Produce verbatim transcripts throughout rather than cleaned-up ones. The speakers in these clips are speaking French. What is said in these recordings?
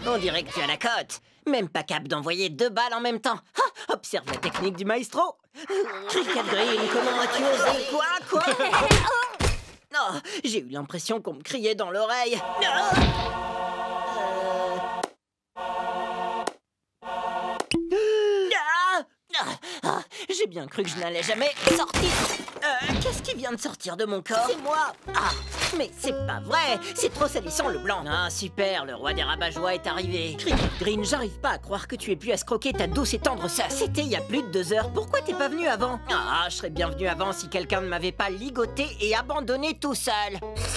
On dirait que tu as la cote. Même pas capable d'envoyer deux balles en même temps. Ah, observe la technique du maestro. Cricket Green, comment as-tu osé? Quoi? Quoi? Oh, j'ai eu l'impression qu'on me criait dans l'oreille. Euh... Ah, ah, j'ai bien cru que je n'allais jamais sortir. Euh, Qu'est-ce qui vient de sortir de mon corps? C'est moi. Ah, mais c'est pas vrai. C'est trop salissant, le blanc. Ah, super, le roi des rabat-joie est arrivé. Cricket Green, j'arrive pas à croire que tu aies pu escroquer ta douce et tendre sœur. C'était il y a plus de deux heures. Pourquoi t'es pas venu avant? Ah, je serais bien venu avant si quelqu'un ne m'avait pas ligoté et abandonné tout seul.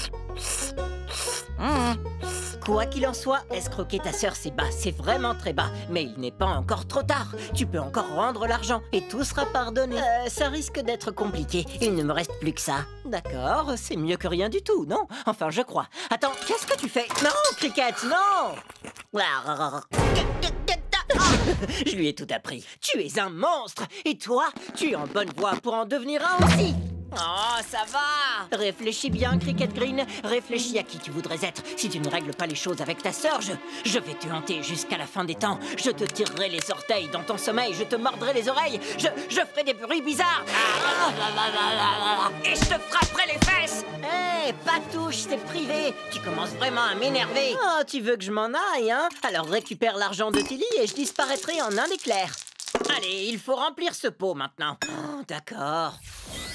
Mmh. Quoi qu'il en soit, escroquer ta sœur, c'est bas, c'est vraiment très bas. Mais il n'est pas encore trop tard. Tu peux encore rendre l'argent et tout sera pardonné. Euh, ça risque d'être compliqué. Il ne me reste plus que ça. D'accord, c'est mieux que rien du tout, non? Enfin, je crois. Attends, qu'est-ce que tu fais? Non, Cricket, non! Je lui ai tout appris. Tu es un monstre. Et toi, tu es en bonne voie pour en devenir un aussi. Oh, ça va! Réfléchis bien, Cricket Green. Réfléchis à qui tu voudrais être. Si tu ne règles pas les choses avec ta sœur, je... je vais te hanter jusqu'à la fin des temps. Je te tirerai les orteils dans ton sommeil. Je te mordrai les oreilles. Je... je ferai des bruits bizarres. Et je te frapperai les fesses. Hé, hey, pas touche, c'est privé. Tu commences vraiment à m'énerver. Oh, tu veux que je m'en aille, hein? Alors récupère l'argent de Tilly et je disparaîtrai en un éclair. Allez, il faut remplir ce pot maintenant. Oh, d'accord.